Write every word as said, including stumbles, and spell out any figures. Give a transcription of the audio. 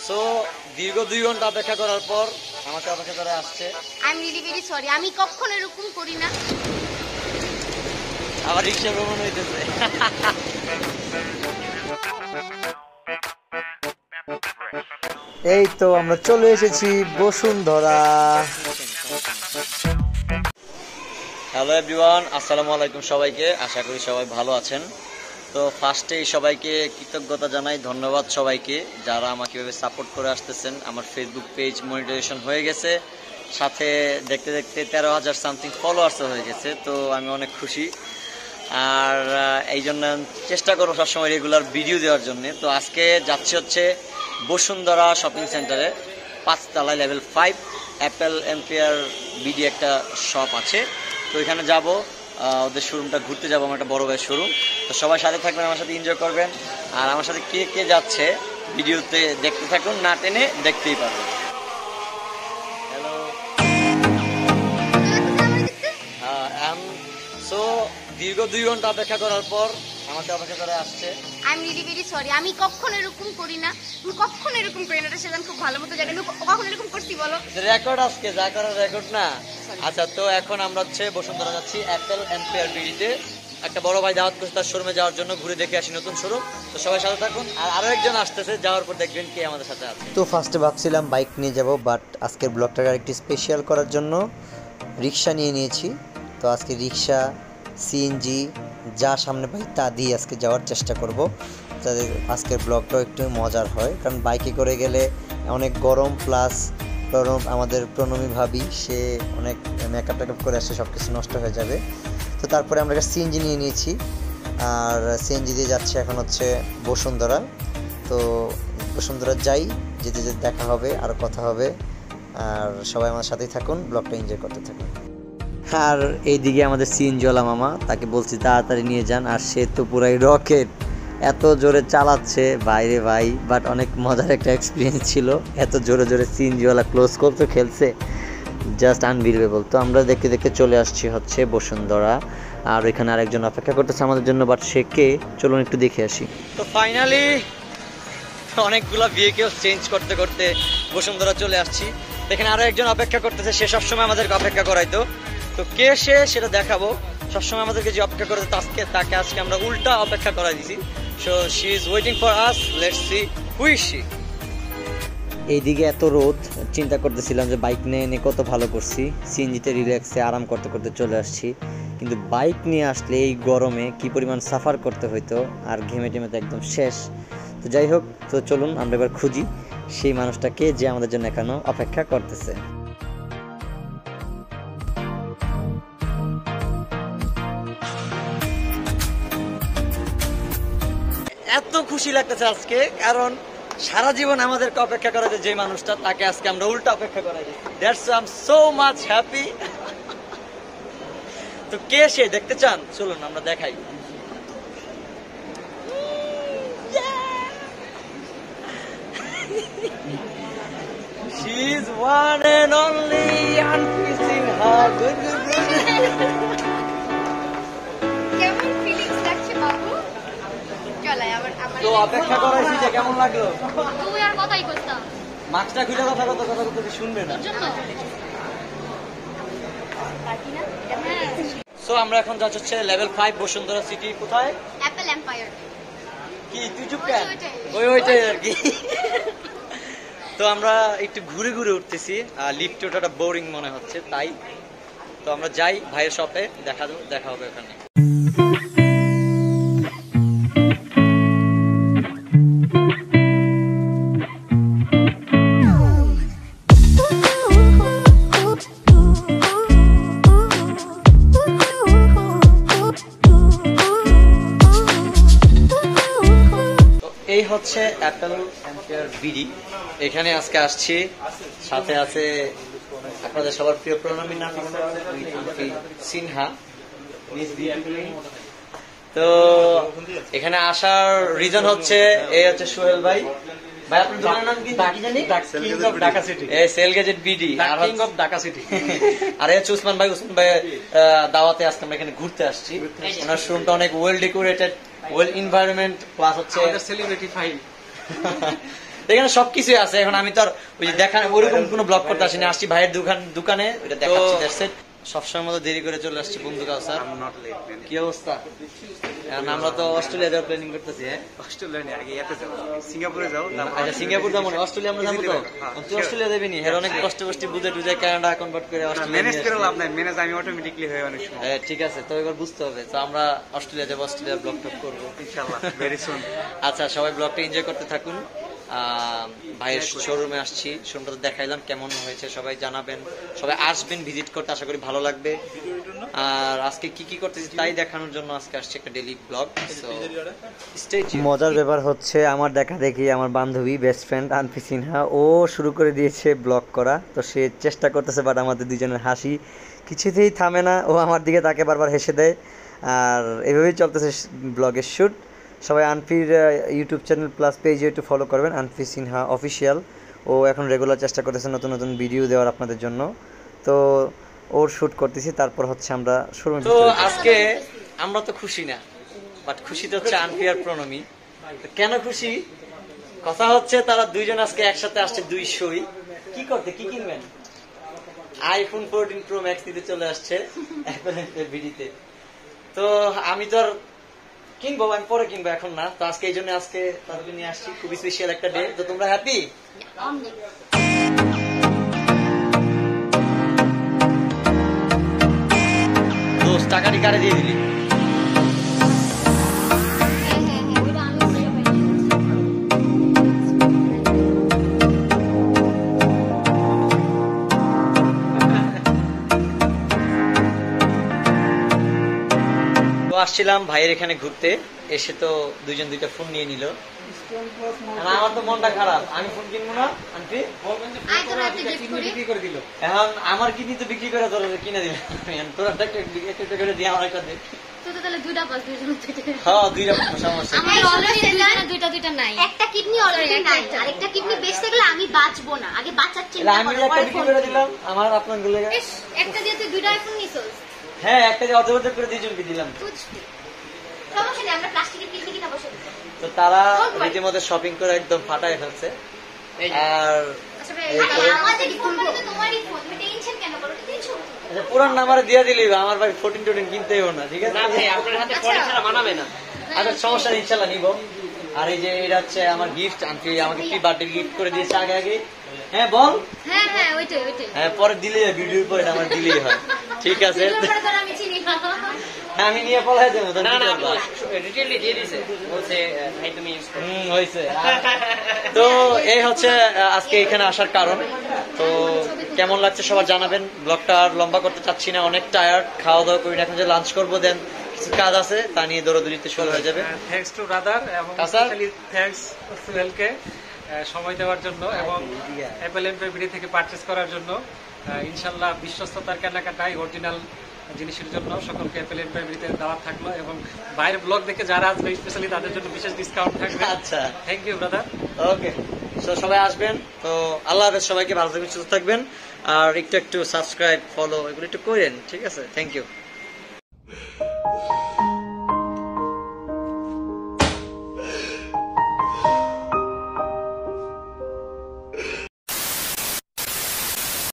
So দীর্ঘ দুই ঘন্টা অপেক্ষা করার পর আমাকে অপেক্ষা করে আসছে। I am really very sorry, আমি কখনো এরকম করি না। আবার রিক্সা ভ্রমণ হইতেছে। এই তো আমরা চলে এসেছি বসুন্ধরা। হ্যালো এভরিওয়ান, আসসালামু আলাইকুম সবাইকে। আশা করি সবাই ভালো আছেন। তো ফার্স্টেই সবাইকে কৃতজ্ঞতা জানাই, ধন্যবাদ সবাইকে যারা আমাকে এভাবে সাপোর্ট করে আসতেছেন। আমার ফেসবুক পেজ মনিটাইজেশন হয়ে গেছে, সাথে দেখতে দেখতে তেরো হাজার সামথিং ফলোয়ার্সও হয়ে গেছে। তো আমি অনেক খুশি, আর এই জন্য চেষ্টা করবো সবসময় রেগুলার ভিডিও দেওয়ার জন্য। তো আজকে যাচ্ছে হচ্ছে বসুন্ধরা শপিং সেন্টারে, পাঁচতলায় level five Apple Empire BD একটা শপ আছে। তো এখানে যাব, ওদের শোরুমটা ঘুরতে যাবো, আমার একটা বড় ভাইয়ের শোরুম। তো সবাই সাথে থাকবেন, আমার সাথে এনজয় করবেন, আর আমার সাথে কে কে যাচ্ছে ভিডিওতে দেখতে থাকুন, না টেনে দেখতেই পারবেন। হ্যালো, সো দীর্ঘ দুই ঘন্টা অপেক্ষা করার পর আমাকে অপেক্ষা করে আসছে। I am really very sorry, আমি কখনো এরকম করি না। আমি কখনো এরকম করি না, এটা সেদিন খুব ভালো মতো জানি। আমি কখনো এরকম করছি বলো? রেকর্ড আজকে যা করার রেকর্ড না। আচ্ছা, তো এখন আমরা হচ্ছে বসুন্ধরা যাচ্ছি অ্যাপেল এম্পিয়ার বিডিতে। একটা বড় ভাই দাওয়াত করছে তার শোরুমে যাওয়ার জন্য, ঘুরে দেখে আসি নতুন শোরুম। তো সবাই সাথে থাকুন, আর আরো একজন আসতেছে, যাওয়ার পর দেখবেন কে আমাদের সাথে আছে। তো ফার্স্টে ভাবছিলাম বাইক নিয়ে যাব, বাট আজকের ব্লগটাকে আরেকটু স্পেশাল করার জন্য রিক্সা নিয়ে নিয়েছি। তো আজকে রিক্সা, সিএনজি যা সামনে পাই তা দিয়ে আজকে যাওয়ার চেষ্টা করব, যাতে আজকের ব্লগটাও একটু মজার হয়। কারণ বাইকে করে গেলে অনেক গরম, প্লাস আমাদের প্রণমী ভাবি সে অনেক মেকআপ টেকআপ করে আসে, সব কিছু নষ্ট হয়ে যাবে। তো তারপরে আমরা একটা সিএনজি নিয়ে নিয়েছি, আর সিএনজি দিয়ে যাচ্ছে এখন হচ্ছে বসুন্ধরা। তো বসুন্ধরা যাই, যেতে যেতে দেখা হবে, আর কথা হবে। আর সবাই আমার সাথেই থাকুন, ব্লগটা এনজয় করতে থাকুন। আর এইদিকে আমাদের সিএনজিওয়ালা মামা, তাকে বলছি তাড়াতাড়ি নিয়ে যান, আর সে তো পুরাই রকেট, এত জোরে চালাচ্ছে বাইরে ভাই। বাট অনেক মজার একটা এক্সপিরিয়েন্স ছিল, এত জোরে জোরে সিএনজিওয়ালা ক্লোজ করতে খেলছে, জাস্ট আনবিলিভেবল। তো আমরা দেখতে দেখতে চলে আসছি হচ্ছে বসুন্ধরা, আর এখানে আরেকজন অপেক্ষা করতেছে আমাদের জন্য, বাট সে কে চলুন একটু দেখে আসি। তো ফাইনালি অনেকগুলো ভেহিকেল চেঞ্জ করতে করতে বসুন্ধরা চলে আসছি। এখানে আরো একজন অপেক্ষা করতেছে, সে সবসময় আমাদেরকে অপেক্ষা করাইতো। তো কে সে সেটা দেখাবো। সবসময় আমাদেরকে যে অপেক্ষা করে তাকে তাকে আজকে আমরা উল্টা অপেক্ষা করাই দিছি। So she is waiting for us, let's see who is she. এইদিকে এত রোদ, চিন্তা করতেছিলাম যে বাইক নিয়ে এনে কত ভালো করছি, সিএনজিতে রিল্যাক্সে আরাম করতে করতে চলে আসছি। কিন্তু বাইক নিয়ে আসলে এই গরমে কি পরিমাণ সাফার করতে হইতো, আর ঘেমে টেমে তো একদম শেষ। তো যাই হোক, তো চলুন আমরা এবার খুঁজি সেই মানুষটাকে যে আমাদের জন্য এখনো অপেক্ষা করতেছে। এত খুশি লাগতেছে আজকে, কারণ সারা জীবন আমাদেরকে অপেক্ষা করাতে যে মানুষটা, তাকে আজকে আমরা উল্টা অপেক্ষা করাই দিই। That's I am so much happy. তো কে সে দেখতে চান? চলুন আমরা দেখাই। She is one and only unfishing her. Good, good, good. কেমন ফিলিংস লাগছে বাবু? চলে আবার আমার তো অপেক্ষা করাইছি যে কেমন লাগলো? তুই আর কথাই করতাম। মাছটা খুলে কথা কথা কথা কথা শুনবে না। জন্য পার্টি না? হ্যাঁ। সো আমরা এখন যাচ্ছি হচ্ছে লেভেল ফাইভ বসুন্ধরা সিটি। কোথায়? Apple Empire. কি তুই চুপ কেন? ওই ওইটাই আর কি। তো আমরা একটু ঘুরে ঘুরে উঠতেছি, লিফটে ওঠাটা বোরিং মনে হচ্ছে, তাই। তো আমরা যাই ভাইয়ের শপে, দেখা দেখা হবে ওখানে। এই হচ্ছে অ্যাপেল এম্পিয়ার বিডি। এখানে আজকে আসছি, সাথে আছে আপনাদের সবার প্রিয় প্রণামী নাম সিনহা। তো এখানে আসার রিজন হচ্ছে, এই হচ্ছে সোহেল ভাই। ভাই আপনার দোকানের নাম কি জানি? King of Dhaka city. এই সেল গেজেট বিডি, আর কিং অফ ঢাকা সিটি। আর এই হচ্ছে উসমান ভাই। উসমান ভাই দাওয়াতে আজকে আমরা এখানে ঘুরতে আসছি। ওনার শোরুমটা অনেক well decorated, well environment, plus হচ্ছে সেলিব্রিটি ফাইল। এখানে সবকিছুই আছে। এখন আমি তো আর ওই যে দেখা ওইরকম কোনো ব্লগ করতে আসিনি, আসছি ভাইয়ের দোকান দোকানে ওইটা দেখাচ্ছি। That's it. সবসময় মতো দেরি করে চলে আসছি বন্ধু কাউসার। কি অবস্থা? এখন আমরা তো অস্ট্রেলিয়া যাওয়ার প্ল্যানিং করতেছি। হ্যাঁ, অস্ট্রেলিয়া নিয়ে আগে ইয়াতে যাও, সিঙ্গাপুরে যাও। আচ্ছা সিঙ্গাপুর যাবো না, অস্ট্রেলিয়া আমরা যাবো তো। তুই অস্ট্রেলিয়া যাবি নি? হ্যাঁ, অনেক কষ্ট কষ্ট বুঝে টুঝে কানাডা কনভার্ট করে অস্ট্রেলিয়া ম্যানেজ করে লাভ নাই, ম্যানেজ আমি অটোমেটিকলি হয়ে অনেক সময়। হ্যাঁ ঠিক আছে, তো এবার বুঝতে হবে। তো আমরা অস্ট্রেলিয়া যাবো, অস্ট্রেলিয়ার ব্লগ টক করবো ইনশাআল্লাহ ভেরি সুন। আচ্ছা সবাই ব্লগটা এনজয় করতে থাকুন। আহ, ভাইয়ের শোরুমে আসছি, শোরুমটা তো দেখাইলাম কেমন হয়েছে, সবাই জানাবেন, সবাই আসবেন ভিজিট করতে, আশা করি ভালো লাগবে। আর আজকে কি কি করতেছি তাই দেখানোর জন্য আজকে আসছে একটা ডেইলি ব্লগ। মজার ব্যাপার হচ্ছে আমার দেখা দেখি আমার বান্ধবী বেস্ট ফ্রেন্ড আনফি সিনহা ও শুরু করে দিয়েছে ব্লগ করা। তো সে চেষ্টা করতেছে, বাট আমাদের দুজনের হাসি কিছুতেই থামে না। ও আমার দিকে তাকে বারবার হেসে দেয়। আর এভাবেই চলতেছে ব্লগের শ্যুট। সবাই আনফির ইউটিউব চ্যানেল প্লাস পেজে একটু ফলো করবেন, আনফি সিনহা অফিসিয়াল। ও এখন রেগুলার চেষ্টা করতেছে নতুন নতুন ভিডিও দেওয়ার আপনাদের জন্য। তো ওর শ্যুট করতেছি, তারপর হচ্ছে আমরা শুরু। তো আজকে আমরা তো খুশি না, বাট খুশি তো হচ্ছে আনফি আর প্রণমী। তো কেন খুশি? কথা হচ্ছে তারা দুইজন আজকে একসাথে আসছে, দুইশোই কি করতে, কি কিনবেন? আইফোন ফোরটিন প্রো ম্যাক্স নিতে চলে আসছে অ্যাপেলের ভিডিতে। তো আমি তো আর কিনবো, আমি পরে কিনবো, এখন না। তো আজকে এই জন্য আজকে তাদেরকে নিয়ে আসছি, খুবই স্পেশাল একটা ডে। তো তোমরা হ্যাপি? দোস্ত টাকাটি কারে দিয়ে দিলি? তো আসছিলাম ভাইয়ের এখানে ঘুরতে, এসে তো দুইজন দুইটা ফোন নিয়ে নিল। আমার তো মনটা খারাপ, আমি ফোন কিনবো না। আন্টি বিক্রি করে দিল, এখন আমার কিডনি তো বিক্রি করে তোর কিনে দিল। তোর একটা একটা করে দিয়ে আমার একটা দে। হ্যাঁ দুইটা সমস্যা। একটা কিডনি অলরেডি নাই, আরেকটা কিডনি বেচতে গেলে আমি বাঁচবো না, আগে বাঁচার চিন্তা আমি করো, একটা পরে বিক্রি ফোন করে করো। দিলাম আমার আপনার গুলো। ইস, একটা দিয়ে তুই দুইটা আইফোন নিছস। হ্যাঁ একটা যে অর্ধেক অর্ধেক করে দুইজনকে দিলাম। বুঝছি, সমস্যা নেই, আমরা প্লাস্টিকের কিডনি কিনা বসে দিই। তো তারা রীতিমতো শপিং করে একদম ফাটায় ফেলছে। আর আসলে আমাদের ফোন করে তো তোমারই ফোন, তুমি টেনশন কেন করো? টেনশন আচ্ছা, পুরান নাম্বারে দিয়ে দিলি, আমার ভাই ফোরটিন টোটিন কিনতেই হবে না, ঠিক আছে? আপনার হাতে ফোন ছাড়া মানাবে না। আচ্ছা সমস্যা নেই, ইনশাল্লাহ নিবো। আর এই যে এটা হচ্ছে আমার গিফট, আন্টি আমাকে কি বার্থডে গিফট করে দিয়েছে আগে আগে। হ্যাঁ বল। হ্যাঁ হ্যাঁ ওইটাই ওইটাই। হ্যাঁ পরে দিলেই হয়, ভিডিওর পরে আমার দিলেই হয়, ঠিক আছে? এগুলোর পরে তো আর আমি চিনি না। হ্যাঁ আমি নিয়ে পলাই দেবো। না না আপু রিটেইলি দিয়ে দিয়েছে, বলছে ভাই তুমি ইউজ করো। হুম হয়েছে। তো এই হচ্ছে আজকে এখানে আসার কারণ। তো কেমন লাগছে সবার জানাবেন। ব্লগটা আর লম্বা করতে চাচ্ছি না, অনেক টায়ার্ড, খাওয়া দাওয়া করি না, এখন যে লাঞ্চ করবো, দেন কিছু কাজ আছে, তা নিয়ে দৌড়াদৌড়িতে শুরু হয়ে যাবে। থ্যাঙ্কস টু ব্রাদার এবং কাসার? স্পেশালি থ্যাঙ্কস সুহেলকে সময় দেওয়ার জন্য এবং অ্যাপল এমপি থেকে পারচেজ করার জন্য। ইনশাল্লাহ বিশ্বস্ততার কেনাকাটায় অরিজিনাল জিনিসের জন্য সকলকে অ্যাপল এমপিতে দাওয়াত থাকলো এবং বাইরের ব্লগ দেখে যারা আসবে স্পেশালি তাদের জন্য বিশেষ ডিসকাউন্ট থাকবে। আচ্ছা থ্যাংক ইউ ব্রাদার। ওকে, তো সবাই আসবেন। তো আল্লাহ হাফেজ, সবাইকে ভালো থাকবেন, সুস্থ থাকবেন। আর একটু একটু সাবস্ক্রাইব ফলো এগুলো একটু করেন, ঠিক আছে? Thank you.